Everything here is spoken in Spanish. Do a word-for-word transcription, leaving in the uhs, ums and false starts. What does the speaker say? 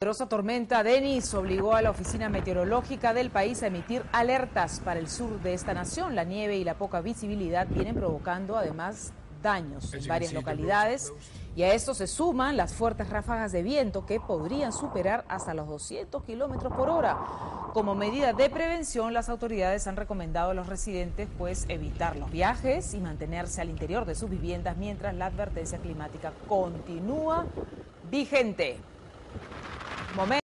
La poderosa tormenta Denis obligó a la oficina meteorológica del país a emitir alertas para el sur de esta nación. La nieve y la poca visibilidad vienen provocando además daños en varias localidades y a esto se suman las fuertes ráfagas de viento que podrían superar hasta los doscientos kilómetros por hora. Como medida de prevención, las autoridades han recomendado a los residentes pues evitar los viajes y mantenerse al interior de sus viviendas mientras la advertencia climática continúa vigente. Momento.